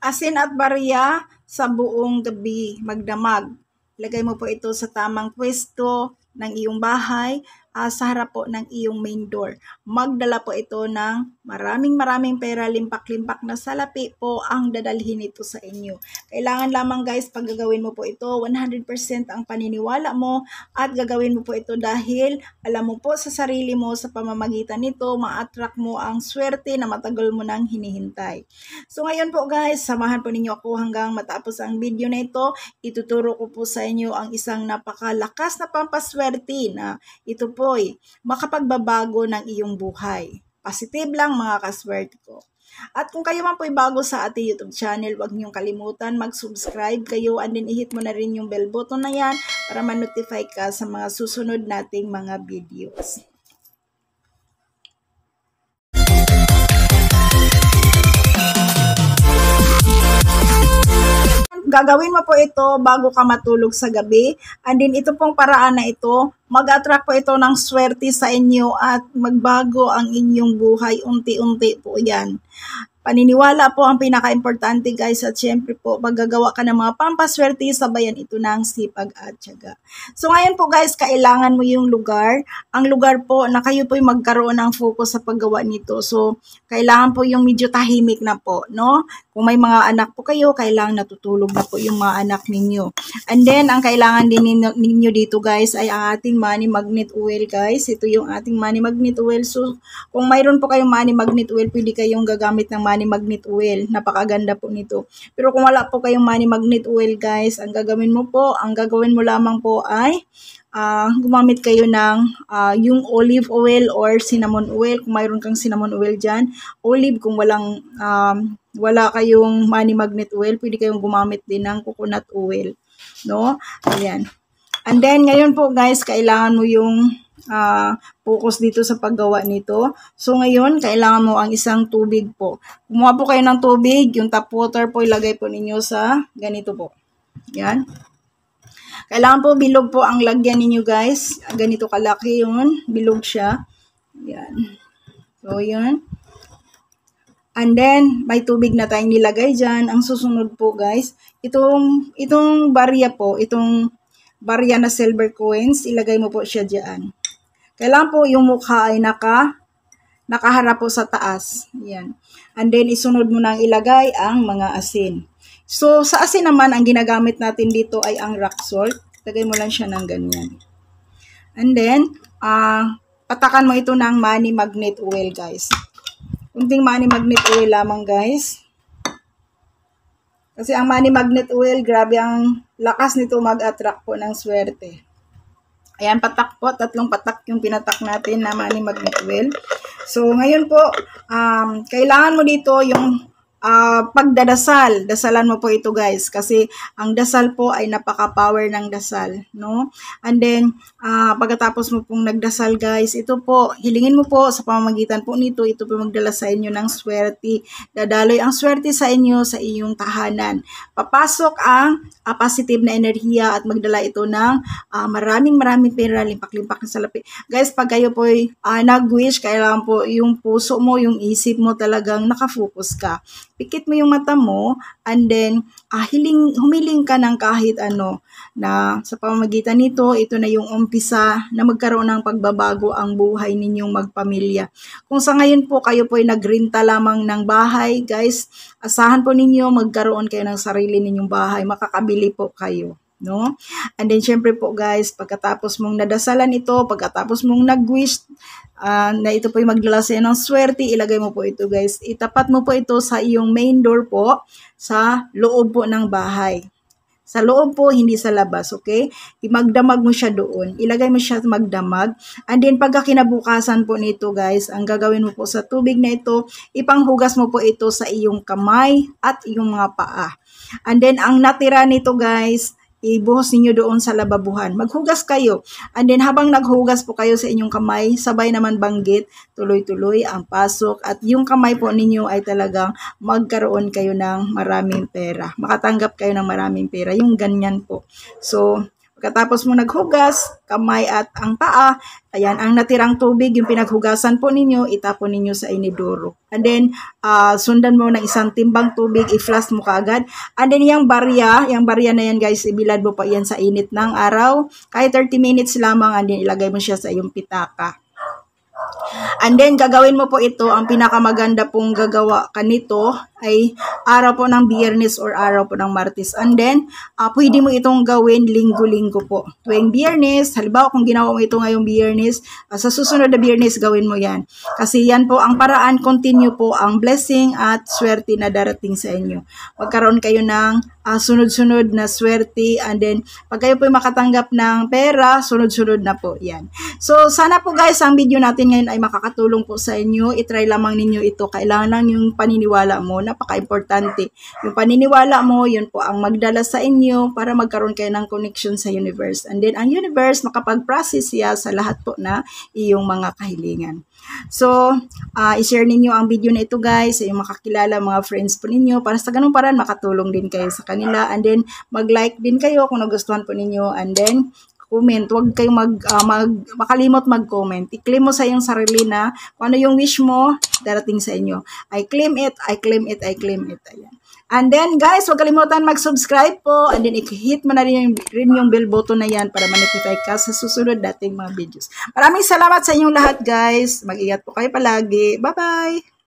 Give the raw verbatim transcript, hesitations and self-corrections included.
Asin at barya sa buong gabi, magdamag. Ilagay mo po ito sa tamang pwesto ng iyong bahay, uh, sa harap po ng iyong main door. Magdala po ito ng maraming maraming pera, limpak-limpak na salapi po ang dadalhin ito sa inyo. Kailangan lamang guys, pag gagawin mo po ito, one hundred percent ang paniniwala mo at gagawin mo po ito dahil alam mo po sa sarili mo sa pamamagitan nito, ma-attract mo ang swerte na matagal mo nang hinihintay. So ngayon po guys, samahan po ninyo ako hanggang matapos ang video na ito. Ituturo ko po sa inyo ang isang napakalakas na pampaswerte na ito po ay makapagbabago ng iyong buhay. Positive lang mga kaswerte ko. At kung kayo man po ay bago sa ating YouTube channel, huwag niyong kalimutan mag-subscribe kayo and then i-hit mo na rin yung bell button na yan para ma-notify ka sa mga susunod nating mga videos. Gagawin mo po ito bago ka matulog sa gabi. And then ito pong paraan na ito, mag-attract po ito ng swerte sa inyo at magbago ang inyong buhay. Unti-unti po yan. Paniniwala po ang pinaka-importante guys at syempre po paggagawa ka ng mga pampaswerte, sabayan ito ng sipag at tiyaga. So ngayon po guys, kailangan mo yung lugar. Ang lugar po na kayo po magkaroon ng focus sa paggawa nito. So kailangan po yung medyo tahimik na po, no? Kung may mga anak po kayo, kailangan natutulog na po yung mga anak ninyo. And then ang kailangan din ninyo, ninyo dito guys ay ang ating money magnet oil guys. Ito yung ating money magnet oil. So kung mayroon po kayong money magnet oil, pwede kayong gagamit ng money magnet oil. Napakaganda po nito. Pero kung wala po kayong money magnet oil guys, ang gagawin mo po, ang gagawin mo lamang po ay uh, gumamit kayo ng uh, yung olive oil or cinnamon oil. Kung mayroon kang cinnamon oil dyan, olive. Kung walang um, wala kayong money magnet oil, pwede kayong gumamit din ng coconut oil. No? Ayan. And then ngayon po guys, kailangan mo yung Uh, focus dito sa paggawa nito. So ngayon, kailangan mo ang isang tubig po. Kumuha po kayo ng tubig, yung tap water po ilagay po ninyo sa ganito po. Yan. Kailangan po bilog po ang lagyan ninyo guys. Ganito kalaki yun. Bilog siya. Yan. So yun. And then, may tubig na tayong nilagay dyan. Ang susunod po guys, itong, itong barya po, itong barya na silver coins, ilagay mo po siya dyan. Kailangan po yung mukha ay naka, nakaharap po sa taas. Yan. And then, isunod mo nang ilagay ang mga asin. So, sa asin naman, ang ginagamit natin dito ay ang rock salt. Lagay mo lang siya ng ganyan. And then, uh, patakan mo ito ng money magnet oil, guys. Kunting money magnet oil lamang, guys. Kasi ang money magnet oil, grabe ang lakas nito mag-attract po ng swerte. Ayan, patak po. Tatlong patak yung pinatak natin na money magnet oil. So, ngayon po, um, kailangan mo dito yung uh, pagdadasal. Dasalan mo po ito guys. Kasi ang dasal po ay napaka-power ng dasal. No? And then, uh, pagkatapos mo pong nagdasal guys, ito po, hilingin mo po sa pamamagitan po nito, ito po magdala sa inyo ng swerte. Dadaloy ang swerte sa inyo sa iyong tahanan. Papasok ang uh, positive na enerhiya at magdala ito ng uh, maraming maraming pera, limpak-limpak na salapi. Guys, pag kayo po ay uh, nag-wish, kailangan po yung puso mo, yung isip mo talagang nakafocus ka. Pikit mo yung mata mo and then uh, hiling, humiling ka ng kahit ano na sa pamamagitan nito, ito na yung umpisa na magkaroon ng pagbabago ang buhay ninyong magpamilya. Kung sa ngayon po kayo po ay nagrenta lamang ng bahay, guys, asahan po ninyo magkaroon kayo ng sarili ninyong bahay, makakabili po kayo. No? And then syempre po guys, pagkatapos mong nadasalan ito, pagkatapos mong nag-wish uh, na ito po yung magdala sa ng swerte, ilagay mo po ito guys. Itapat mo po ito sa iyong main door po, sa loob po ng bahay. Sa loob po, hindi sa labas, okay? Magdamag mo siya doon. Ilagay mo siya magdamag. And then pagka kinabukasan po nito guys, ang gagawin mo po sa tubig na ito, ipanghugas mo po ito sa iyong kamay at iyong mga paa. And then ang natira nito guys, ibuhos ninyo doon sa lababuhan. Maghugas kayo. And then habang naghugas po kayo sa inyong kamay, sabay naman banggit, tuloy-tuloy ang pasok. At yung kamay po ninyo ay talagang magkaroon kayo ng maraming pera. Makatanggap kayo ng maraming pera. Yung ganyan po. So, Pagkatapos mo naghugas, kamay at ang paa, ayan, ang natirang tubig, yung pinaghugasan po ninyo, itapon ninyo sa inidoro. And then, uh, sundan mo ng isang timbang tubig, i-flash mo kaagad. And then, yung barya, yung barya na yan guys, ibilad mo pa yan sa init ng araw. Kahit thirty minutes lamang, and then ilagay mo siya sa iyong pitaka. And then, gagawin mo po ito, ang pinakamaganda pong gagawa kanito ay araw po ng Biyernes or araw po ng Martes. And then, uh, pwede mo itong gawin linggo-linggo po. Tuwing Biyernes, halimbawa kung ginawa mo ito ngayong Biyernes, uh, sa susunod na Biyernes gawin mo yan. Kasi yan po ang paraan, continue po ang blessing at swerte na darating sa inyo. Magkaroon kayo ng uh, sunod-sunod na swerte, and then, pag kayo po makatanggap ng pera, sunod-sunod na po yan. So, sana po guys, ang video natin ngayon ay makakatulong po sa inyo. I-try lamang ninyo ito. Kailangan lang yung paniniwala mo. Napaka-importante. Yung paniniwala mo, yun po ang magdala sa inyo para magkaroon kayo ng connection sa universe. And then, ang universe, makapag-process siya sa lahat po na iyong mga kahilingan. So, uh, i-share ninyo ang video na ito guys sa iyong makakilala, mga friends po ninyo, para sa ganung paraan makatulong din kayo sa kanila. And then, mag-like din kayo kung nagustuhan po ninyo. And then, comment. Huwag kayong mag, uh, mag, makalimot mag-comment. I-claim mo sa iyong sarili na kung ano yung wish mo, darating sa inyo. I claim it, I claim it, I claim it. Ayan. And then, guys, huwag kalimutan mag-subscribe po. And then, i-hit mo na rin yung, rin yung bell button na yan para ma-notify ka sa susunod dating mga videos. Maraming salamat sa inyong lahat, guys. Mag-ingat po kayo palagi. Bye-bye!